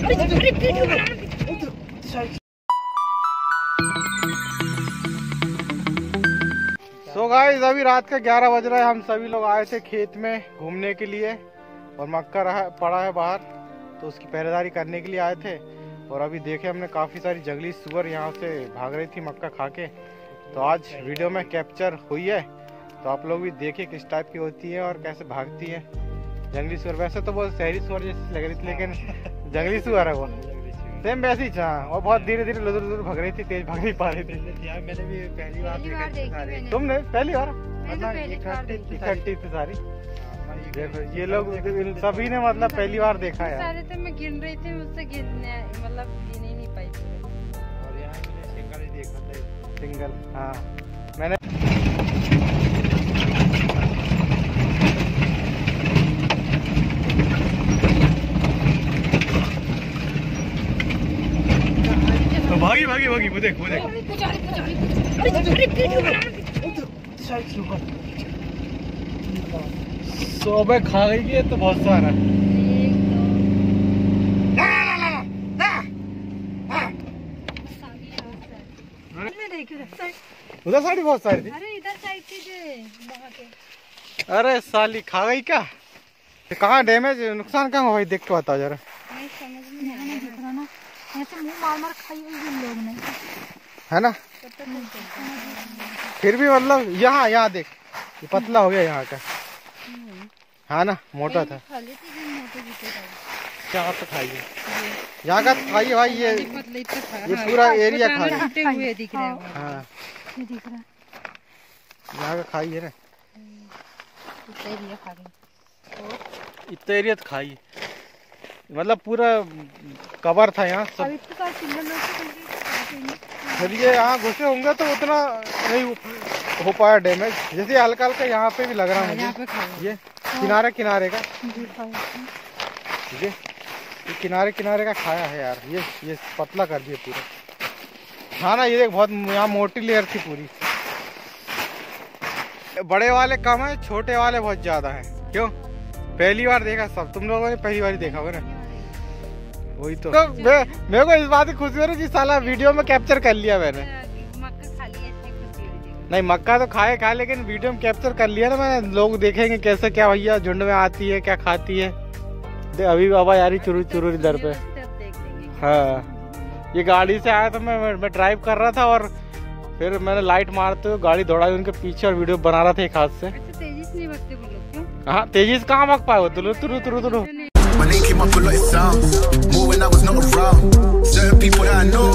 So guys अभी रात के 11 बज रहे हैं। हम सभी लोग आए थे खेत में घूमने के लिए और मक्का पड़ा है बाहर, तो उसकी पहरेदारी करने के लिए आए थे। और अभी देखे हमने काफ़ी सारी जंगली सुअर यहाँ से भाग रही थी मक्का खा के, तो आज वीडियो में कैप्चर हुई है। तो आप लोग भी देखिए किस टाइप की होती है और कैसे भागती है जंगली सुअर। वैसे तो बहुत शहरी सुअर जैसी लग रही थी, लेकिन जंगली सुअर है वो, सेम वैसी ही। और बहुत धीरे धीरे लुदुर लुदुर भाग रही थी, तेज भाग नहीं पा रही थी। मैंने भी पहली बार देखी। तुमने पहली बार? इकट्ठी थी सारी। देखो ये लोग सभी ने मतलब पहली बार देखा है। सारे तो मैं गिन रही थी, मुझसे गिनने मतलब गिन ही नहीं पाई। और यहाँ मैंने सिंगल ही देखा था। सिंगल, हाँ मैंने। तो भागी भागी भागी, वो देख वो देख। तो अबे खा गई है तो बहुत सारा। उधर साड़ी बहुत सारी थी। अरे इधर साइड थी वहाँ के। अरे साली खा गई क्या? कहाँ डैमेज नुकसान कहाँ हुआ देख के बताओ जरा। नहीं समझ में नहीं दिख रहा ना, ऐसे मुंह मार मार खाई हुई इन लोग ने, है ना। फिर भी मतलब यहाँ देख, ये पतला हो गया यहाँ का। हाँ ना, मोटा था। क्या तो खाइए यहाँ का, खाइए भाई। ये पूरा एरिया खाइए। हुए दिख रहे हैं। हाँ ये दिख रहा है यहाँ का, खाइए ना। एरिया खा गई, इतना एरिया तो खाइए, मतलब पूरा कवर था यहाँ सब। फिर ये यहाँ घुसे होंगे तो उतना नहीं हो पाया डैमेज। जैसे हल्का हल्का यहाँ पे भी लग रहा है मुझे। ये किनारे किनारे का, ये किनारे किनारे का खाया है यार। ये पतला कर दिया पूरा। हाँ ना, ये देख बहुत यहाँ मोटी लेयर थी पूरी। बड़े वाले कम है, छोटे वाले बहुत ज्यादा है। क्यों? पहली बार देखा सब, तुम लोगों ने पहली बार ही देखा होगा ना। वही तो मेरे को इस बात की खुशी हो रही है कि साला वीडियो में कैप्चर कर लिया मैंने। मक्का खा लिया, इसलिए खुशी हो रही है। नहीं मक्का तो खाए, लेकिन वीडियो में कैप्चर कर लिया ना मैंने। लोग देखेंगे कैसे क्या भैया झुंड में आती है, क्या खाती है। अभी बाबा यारी चुरू चुरू इधर पे। हाँ ये गाड़ी से आया तो मैं ड्राइव कर रहा था और फिर मैंने लाइट मारते हुए गाड़ी दौड़ाई उनके पीछे और वीडियो बना रहा था एक हाथ से। अच्छा तेजी से नहीं भगते वो लोग क्यों? हाँ तेजी से कहाँ भाग पाए वो, तुरु तुरु तुरु तुरु। My name came up a lot of sound, more when I was not around. Certain people that I know